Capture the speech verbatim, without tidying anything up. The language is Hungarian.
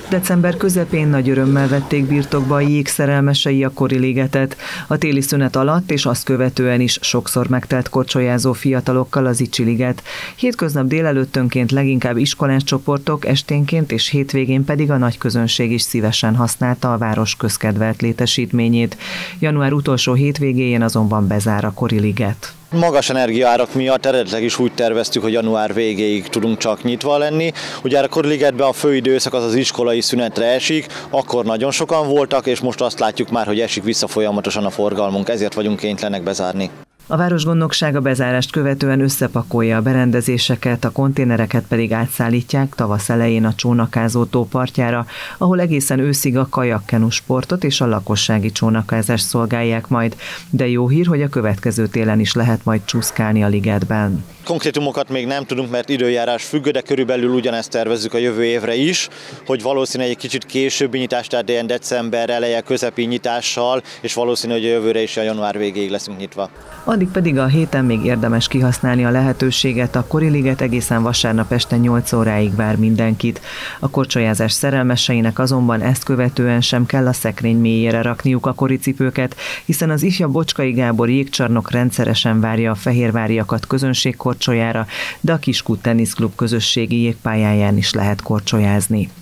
December közepén nagy örömmel vették birtokba a jég szerelmesei a Kori ligetet. A téli szünet alatt és azt követően is sokszor megtelt korcsolyázó fiatalokkal az Icsi liget. Hétköznap délelőttönként leginkább iskolás csoportok, esténként és hétvégén pedig a nagy közönség is szívesen használta a város közkedvelt létesítményét. Január utolsó hétvégéjén azonban bezár a Kori liget. Magas energiaárak miatt eredetileg is úgy terveztük, hogy január végéig tudunk csak nyitva lenni. Ugye a Kori ligetben a főidőszak az az iskolai szünetre esik, akkor nagyon sokan voltak, és most azt látjuk már, hogy esik vissza folyamatosan a forgalmunk, ezért vagyunk kénytelenek bezárni. A városgondnokság a bezárást követően összepakolja a berendezéseket, a konténereket pedig átszállítják tavasz elején a Csónakázó tó partjára, ahol egészen őszig a kajakkenu sportot és a lakossági csónakázást szolgálják majd. De jó hír, hogy a következő télen is lehet majd csúszkálni a ligetben. Konkrétumokat még nem tudunk, mert időjárás függő, de körülbelül ugyanezt tervezzük a jövő évre is, hogy valószínűleg egy kicsit későbbi nyitás, tehát ilyen december eleje közepi nyitással, és valószínű, hogy a jövőre is a január végéig leszünk nyitva. Addig pedig a héten még érdemes kihasználni a lehetőséget, a Kori liget egészen vasárnap este nyolc óráig vár mindenkit. A korcsolyázás szerelmeseinek azonban ezt követően sem kell a szekrény mélyére rakniuk a koricipőket, hiszen az ifjabb Bocskai Gábor jégcsarnok rendszeresen várja a fehérváriakat közönségkorcsolyára, de a Kiskút teniszklub közösségi jégpályáján is lehet korcsolyázni.